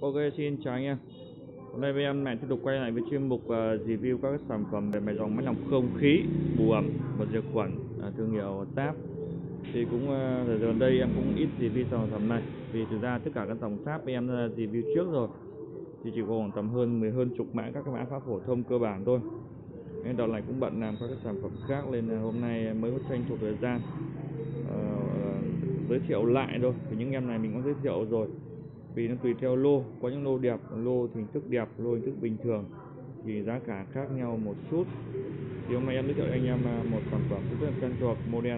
Ok, xin chào anh em. Hôm nay với em lại tiếp tục quay lại với chuyên mục review các sản phẩm về máy dòng máy lọc không khí, bù ẩm và diệt khuẩn thương hiệu Sáp. Thì cũng thời gian đây em cũng ít review sản phẩm này vì thực ra tất cả các dòng Sáp em review trước rồi, thì chỉ còn tầm hơn chục mã các mã phổ thông cơ bản thôi. Nên đợt này cũng bận làm các sản phẩm khác nên hôm nay mới có tranh thủ thời gian giới thiệu lại thôi. Thì những em này mình cũng giới thiệu rồi, vì nó tùy theo lô, có những lô đẹp, lô hình thức đẹp, lô hình thức bình thường thì giá cả khác nhau một chút. Thì hôm nay em giới thiệu anh em một sản phẩm rất là quen thuộc, model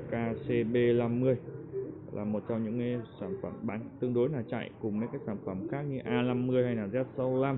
KCB50 là một trong những cái sản phẩm bán tương đối là chạy cùng với các sản phẩm khác như A50 hay là Z65.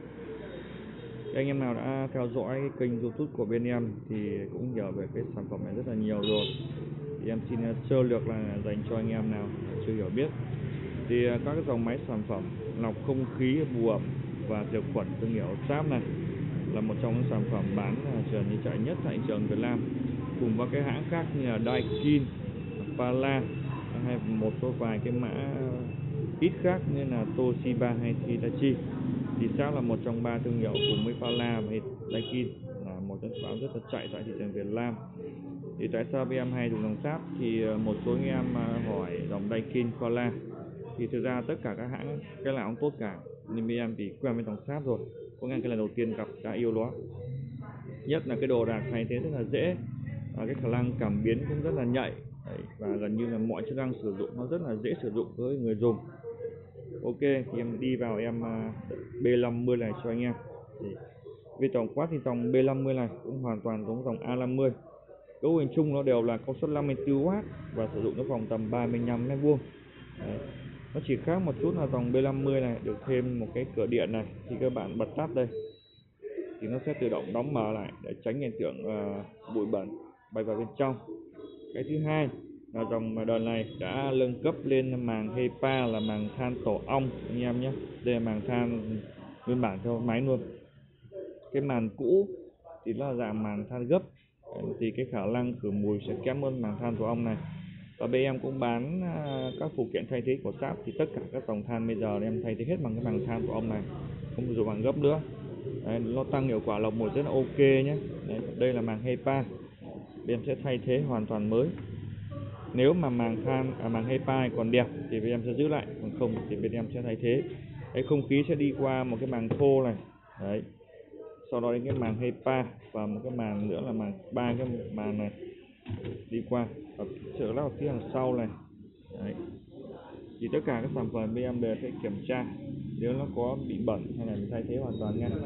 Anh em nào đã theo dõi cái kênh YouTube của bên em thì cũng hiểu về cái sản phẩm này rất là nhiều rồi. Thì em xin sơ lược là dành cho anh em nào chưa hiểu biết. Thì các cái dòng máy sản phẩm lọc không khí, bù ẩm và diệt khuẩn thương hiệu Sáp này là một trong những sản phẩm bán gần như chạy nhất tại thị trường Việt Nam, cùng với cái hãng khác như là Daikin, Pala hay một số vài cái mã ít khác như là Toshiba hay Hitachi. Thì Sáp là một trong ba thương hiệu cùng với Pala và Daikin là một trong những rất là chạy tại thị trường Việt Nam. Thì tại sao em hay dùng dòng Sáp? Thì một số anh em hỏi dòng Daikin, Pala thì thực ra tất cả các hãng cái nào cũng tốt cả, nên em thì quen với dòng Sáp rồi, có nghe cái lần đầu tiên gặp đã yêu nó. Nhất là cái đồ đạc thay thế rất là dễ, và cái khả năng cảm biến cũng rất là nhạy. Đấy, và gần như là mọi chức năng sử dụng nó rất là dễ sử dụng với người dùng. Ok, thì em đi vào em B50 này cho anh em. Thì về tổng quát thì dòng B50 này cũng hoàn toàn giống dòng A50. Cấu hình chung nó đều là công suất 54W và sử dụng trong vòng tầm 35 m². Nó chỉ khác một chút là dòng B50 này được thêm một cái cửa điện này, khi các bạn bật tắt đây thì nó sẽ tự động đóng mở lại để tránh hiện tượng bụi bẩn bay vào bên trong. Cái thứ hai là dòng đợt này đã nâng cấp lên màng HEPA là màng than tổ ong anh em nhé. Đây là màng than nguyên bản cho máy luôn. Cái màng cũ thì nó là dạng màng than gấp, thì cái khả năng khử mùi sẽ kém hơn màng than tổ ong này. Và bên em cũng bán các phụ kiện thay thế của Sáp, thì tất cả các dòng than bây giờ em thay thế hết bằng cái màng than tổ ong này, không dùng màng gấp nữa. Đấy, nó tăng hiệu quả lọc mùi rất là ok nhé. Đấy, đây là màng HEPA, bên em sẽ thay thế hoàn toàn mới. Nếu mà màng HEPA còn đẹp thì bên em sẽ giữ lại, còn không thì bên em sẽ thay thế. Cái không khí sẽ đi qua một cái màng thô này, đấy, sau đó đến cái màng HEPA và một cái màng nữa là ba cái màng này đi qua và trở lắp phía đằng sau này. Đấy, thì tất cả các sản phẩm bên em đều phải kiểm tra nếu nó có bị bẩn hay là bị thay thế hoàn toàn nha.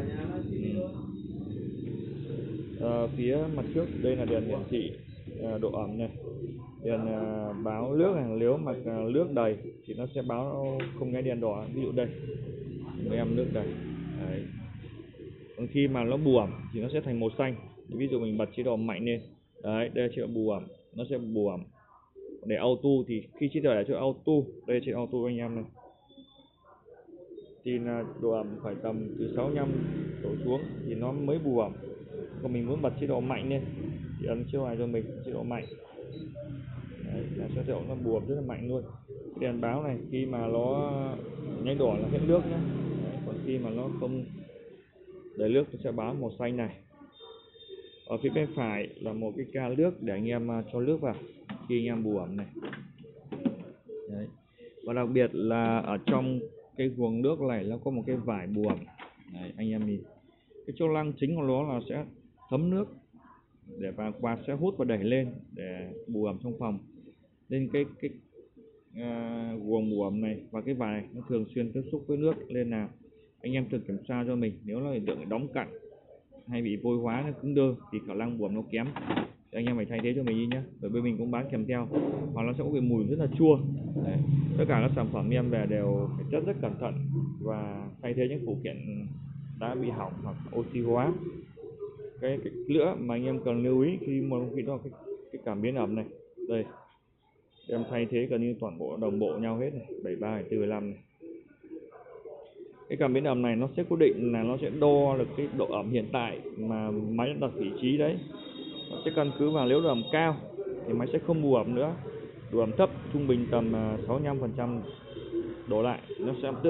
Phía mặt trước đây là đèn hiển thị độ ẩm này, đèn báo nước này, nếu mà nước đầy thì nó sẽ báo không cái đèn đỏ, ví dụ đây với em nước đầy. Đấy, còn khi mà nó bù ẩm thì nó sẽ thành màu xanh. Ví dụ mình bật chế độ mạnh lên, đấy, đây là chế độ bù ẩm, nó sẽ bù ẩm. Để auto thì khi chế độ để cho auto, đây là chế độ auto anh em này, thì là độ ẩm phải tầm từ 65 đổ xuống thì nó mới bù ẩm. Còn mình muốn bật chế độ mạnh lên thì ấn chế độ này cho mình, chế độ mạnh. Đấy, là chế độ nó bù ẩm rất là mạnh luôn. Cái đèn báo này khi mà nó nháy đỏ là hết nước nhé. Đấy, còn khi mà nó không đầy nước nó sẽ báo màu xanh này. Ở phía bên phải là một cái ca nước để anh em cho nước vào khi anh em bù ẩm này. Đấy, và đặc biệt là ở trong cái guồng nước này nó có một cái vải bù ẩm. Đấy, anh em nhìn cái chức năng chính của nó là sẽ thấm nước để và quạt sẽ hút và đẩy lên để bù ẩm trong phòng. Nên cái guồng bù ẩm này và cái vải này nó thường xuyên tiếp xúc với nước, nên là anh em tự kiểm tra cho mình, nếu nó hiện tượng đóng cặn hay bị vôi hóa, nó cứng đơ thì khả năng bù ẩm nó kém, thì anh em phải thay thế cho mình đi nhé. Bởi bên mình cũng bán kèm theo, hoặc nó sẽ có cái mùi rất là chua. Đấy, tất cả các sản phẩm em về đều phải rất cẩn thận và thay thế những phụ kiện đã bị hỏng hoặc oxy hóa. Cái nữa mà anh em cần lưu ý khi mà khi đó cái cảm biến ẩm này, đây em thay thế gần như toàn bộ đồng bộ nhau hết này, 73, 74, 75 này. Cái cảm biến ẩm này nó sẽ cố định là nó sẽ đo được cái độ ẩm hiện tại mà máy đặt vị trí đấy. Nó sẽ căn cứ vào nếu độ ẩm cao thì máy sẽ không bù ẩm nữa, độ ẩm thấp trung bình tầm 65% đổ lại nó sẽ tự động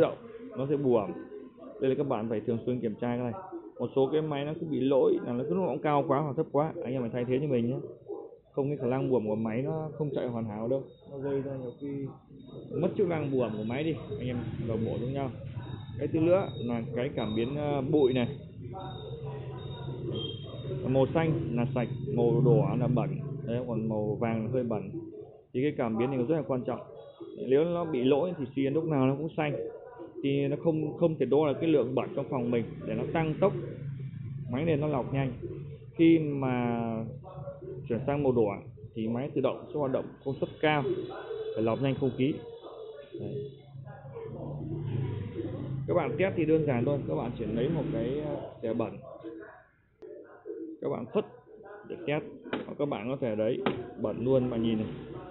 nó sẽ buồm. Đây là các bạn phải thường xuyên kiểm tra cái này. Một số cái máy nó cứ bị lỗi là nó cứ lúc nó cũng cao quá hoặc thấp quá, anh em phải thay thế cho mình nhé. Không cái khả năng buồm của máy nó không chạy hoàn hảo đâu, nó gây ra nhiều khi mất chức năng buồm của máy đi, anh em đồng bộ giống nhau. Cái thứ nữa là cái cảm biến bụi này, màu xanh là sạch, màu đỏ là bẩn đấy, còn màu vàng là hơi bẩn. Thì cái cảm biến này rất là quan trọng. Nếu nó bị lỗi thì xi lúc nào nó cũng xanh, thì nó không thể đo là cái lượng bẩn trong phòng mình để nó tăng tốc máy này nó lọc nhanh. Khi mà chuyển sang màu đỏ thì máy tự động sẽ hoạt động công suất cao để lọc nhanh không khí. Đấy. Các bạn test thì đơn giản thôi, các bạn chỉ lấy một cái thẻ bẩn, các bạn phất để test, hoặc các bạn có thể đấy bẩn luôn, bạn nhìn này,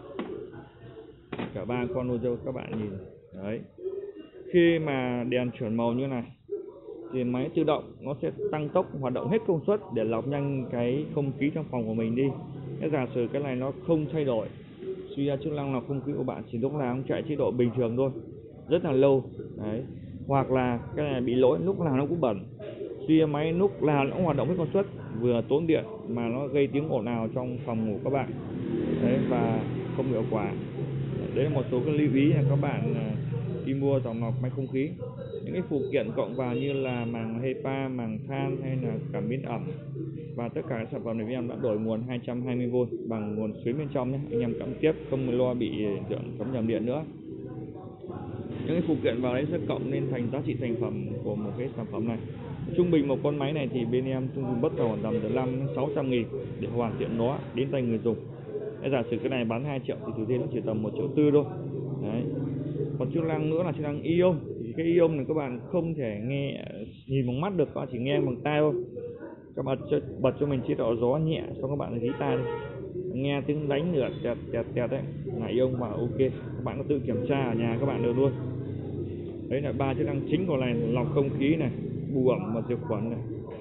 cả 3 con luôn cho các bạn nhìn. Đấy, khi mà đèn chuyển màu như này thì máy tự động nó sẽ tăng tốc hoạt động hết công suất để lọc nhanh cái không khí trong phòng của mình đi. Cái giả sử cái này nó không thay đổi, suy ra chức năng là không khí của bạn chỉ lúc nào cũng chạy chế độ bình thường thôi, rất là lâu. Đấy, hoặc là cái này bị lỗi lúc nào nó cũng bẩn, suy máy lúc nào nó cũng hoạt động hết công suất, vừa tốn điện mà nó gây tiếng ồn ào trong phòng ngủ các bạn. Đấy, và không hiệu quả. Đấy là một số cái lưu ý là các bạn khi mua dòng lọc máy không khí. Những cái phụ kiện cộng vào như là màng HEPA, màng than hay là cảm biến ẩm, và tất cả các sản phẩm này em đã đổi nguồn 220V bằng nguồn xuyến bên trong nhé, anh em cắm tiếp không lo bị hiện tượng cắm nhầm điện nữa. Những cái phụ kiện vào đấy sẽ cộng nên thành giá trị thành phẩm của một cái sản phẩm này. Trung bình một con máy này thì bên em trung bình bất vào tầm từ 500-600 nghìn để hoàn thiện nó đến tay người dùng. Giả sử cái này bán 2 triệu thì thực tế nó chỉ tầm 1,4 triệu thôi. Đấy. Còn chức năng nữa là chức năng ion. Thì cái ion này các bạn không thể nghe nhìn bằng mắt được, các bạn chỉ nghe bằng tai thôi. Các bạn bật cho mình chế độ gió nhẹ, xong các bạn dí tai đi, nghe tiếng đánh lửa tẹt tẹt tẹt đấy là ion và ok. Các bạn có tự kiểm tra ở nhà các bạn được luôn. Đấy là 3 chức năng chính của này: lọc không khí này, bù ẩm và diệt khuẩn này.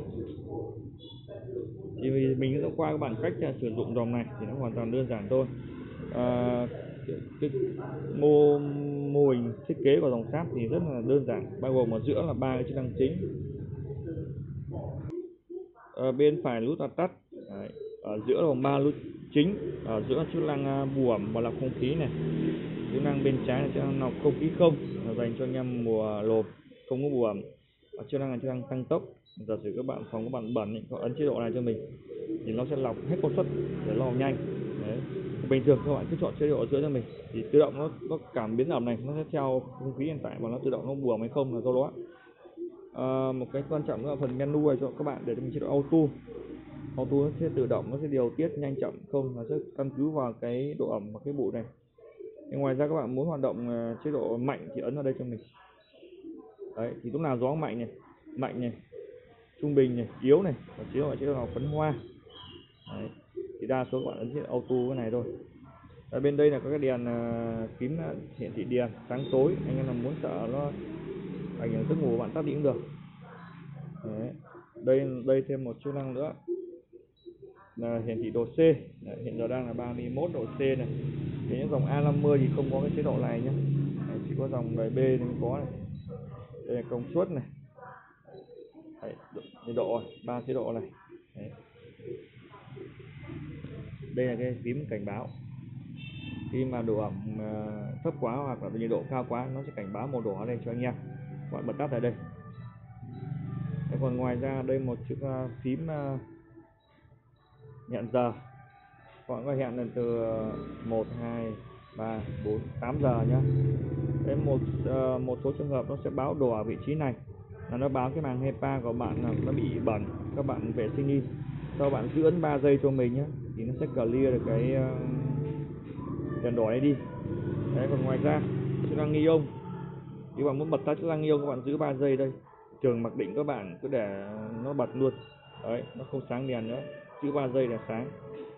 Thì mình sẽ qua các bạn cách sử dụng dòng này thì nó hoàn toàn đơn giản thôi. Cái mô hình thiết kế của dòng sáp thì rất là đơn giản, bao gồm ở giữa là 3 cái chức năng chính. Bên phải nút là tắt. Đấy. Ở giữa là 3 nút chính, ở giữa chức năng bù ẩm và lọc không khí này. Chức năng bên trái là chức năng lọc không khí không, là dành cho anh em mùa lộp không có bù ẩm. Chức năng là chức năng tăng tốc. Giả sử các bạn phòng các bạn bẩn thì ấn chế độ này cho mình thì nó sẽ lọc hết công suất để lọc nhanh. Đấy. Bình thường các bạn cứ chọn chế độ ở giữa cho mình thì tự động nó cảm biến ẩm này nó sẽ theo không khí hiện tại và nó tự động nó bù ẩm hay không là do đó. Một cái quan trọng nữa là phần menu này cho các bạn để cho mình chế độ auto. Auto nó sẽ tự động, nó sẽ điều tiết nhanh chậm không, nó sẽ căn cứ vào cái độ ẩm và cái bụi này. Ngoài ra các bạn muốn hoạt động chế độ mạnh thì ấn vào đây cho mình. Đấy, thì lúc nào gió mạnh này, trung bình này, yếu này, và chế độ phấn hoa. Đấy, thì đa số các bạn ấn chế độ auto cái này thôi. Ở bên đây là có cái đèn phím hiển thị đèn sáng tối, anh em là muốn sợ nó ảnh hưởng giấc ngủ của bạn tắt đi cũng được. Đấy. Đây thêm một chức năng nữa là hiển thị độ C. Đấy, hiện giờ đang là 31 độ C này. Thì những dòng A50 thì không có cái chế độ này nhé. Đấy, chỉ có dòng đời B thì mới có này. Đây là công suất này. Đấy, nhiệt độ 3 chế độ này. Đấy. Đây là cái phím cảnh báo. Khi mà độ ẩm thấp quá hoặc là nhiệt độ cao quá nó sẽ cảnh báo màu đỏ lên cho anh em. Các bạn bật tắt tại đây. Còn ngoài ra đây một chiếc phím hẹn giờ. Các bạn có hẹn lần từ 1, 2, 3, 4, 8 giờ nhé. Đấy, một số trường hợp nó sẽ báo đỏ ở vị trí này là nó báo cái màng HEPA của bạn là nó bị bẩn, các bạn vệ sinh đi. Sau bạn giữ ấn 3 giây cho mình nhé thì nó sẽ clear được cái đèn đỏ này đi. Đấy, còn ngoài ra chức năng ion, nếu bạn muốn bật tắt chức năng ion các bạn giữ 3 giây đây. Trường mặc định các bạn cứ để nó bật luôn. Đấy, nó không sáng đèn nữa, giữ 3 giây là sáng.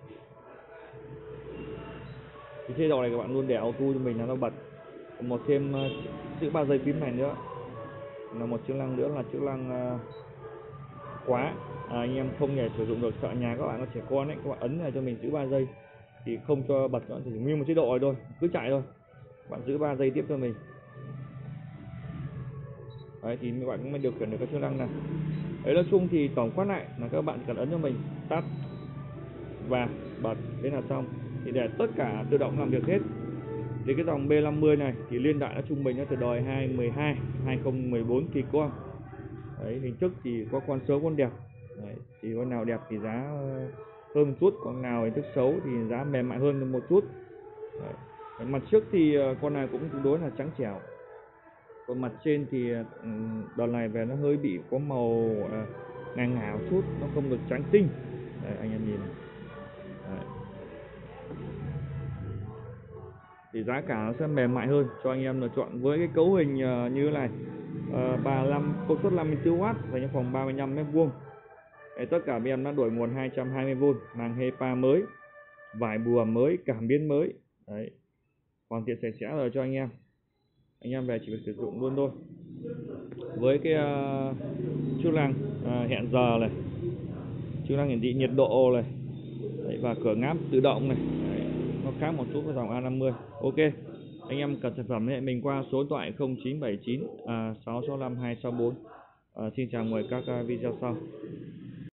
Thì chế độ này các bạn luôn để auto cho mình là nó bật. Một thêm giữ 3 giây phím này nữa là một chức năng nữa là chức năng khóa. Anh em không thể sử dụng được, sợ nhà các bạn có trẻ con ấy, các bạn ấn này cho mình giữ 3 giây thì không cho bật nữa, chỉ nguyên một chế độ này thôi, cứ chạy thôi. Bạn giữ 3 giây tiếp cho mình. Đấy thì các bạn cũng mới điều khiển được các chức năng này. Đấy, nói chung thì tổng quát lại là các bạn chỉ cần ấn cho mình tắt và bật, thế là xong. Thì để tất cả tự động làm việc hết. Thì cái dòng B50 này thì niên đại nó trung bình nó từ đời 2012, 2014 thì con. Đấy, hình thức thì có con xấu con đẹp. Đấy, thì con nào đẹp thì giá hơn một chút, con nào hình thức xấu thì giá mềm mại hơn một chút. Đấy. Mặt trước thì con này cũng tương đối là trắng trẻo. Còn mặt trên thì đợt này về nó hơi bị có màu ngà ngà một chút, nó không được trắng tinh. Đây, anh em nhìn này. Đấy. Thì giá cả nó sẽ mềm mại hơn cho anh em lựa chọn với cái cấu hình như thế này. 35 công suất 54W dành cho phòng 35 m². Đấy, tất cả bên em đã đổi nguồn 220V, màng HEPA mới, vải bùa mới, cảm biến mới. Đấy, hoàn thiện sạch sẽ rồi cho anh em về chỉ phải sử dụng luôn thôi. Với cái chức năng hẹn giờ này, chức năng hiển thị nhiệt độ này. Đấy, và cửa ngáp tự động này. Đấy, nó khác một chút với dòng A50. Ok, anh em cần sản phẩm hệ mình qua số điện thoại 0979 665 264. Xin chào, mời các video sau.